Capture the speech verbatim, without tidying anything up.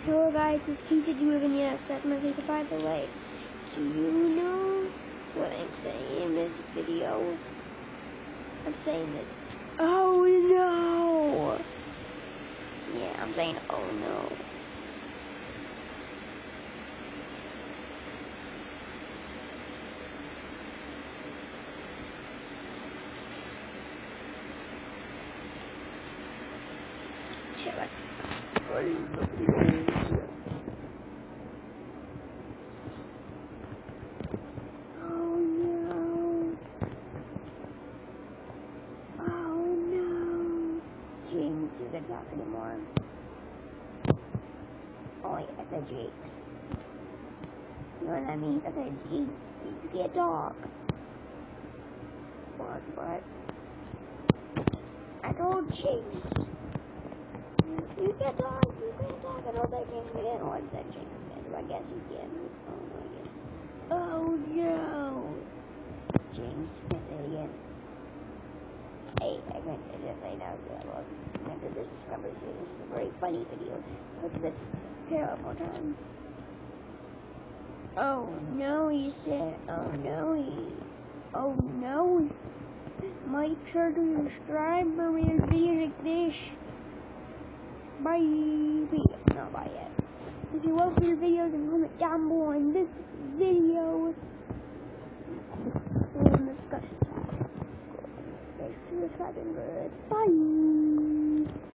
Hello guys, it's T C G and yes, that's my face. By the way, do you know what I'm saying in this video? I'm saying this. Oh no! Yeah, I'm saying oh no. Shit, let's go. Oh no. Oh no. James doesn't talk anymore. Oh yeah, I said Jakes. You know what I mean? I said Jakes. You can't talk. What, what? I told Jakes. You can't talk, you can't talk. I don't think James again. Oh, I said James again. So I guess you can. Oh no, I guess. Oh no. James, you can't say it again. Hey, I meant to just say no. I love after this conversation. This is a very funny video. Look at this. Here, one more time. Oh no, he said. Oh no, he. Oh no. Make sure to subscribe for more videos like this. Bye. Not bye yet. If you love your videos, and comment down below in this video. In the discussion tab. Make sure to subscribe and good. Bye.